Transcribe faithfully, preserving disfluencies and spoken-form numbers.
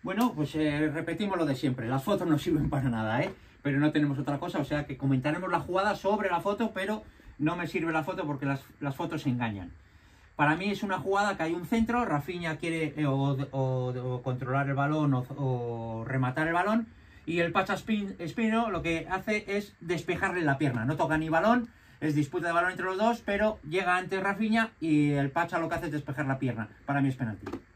Bueno, pues eh, repetimos lo de siempre. Las fotos no sirven para nada, ¿eh? Pero no tenemos otra cosa, o sea que comentaremos la jugada sobre la foto, pero no me sirve la foto porque las, las fotos engañan. Para mí es una jugada que hay un centro, Rafinha quiere eh, o, o, o controlar el balón o, o rematar el balón, y el Pacha Espino lo que hace es despejarle la pierna. No toca ni balón, es disputa de balón entre los dos, pero llega antes Rafinha y el Pacha lo que hace es despejar la pierna. Para mí es penalti.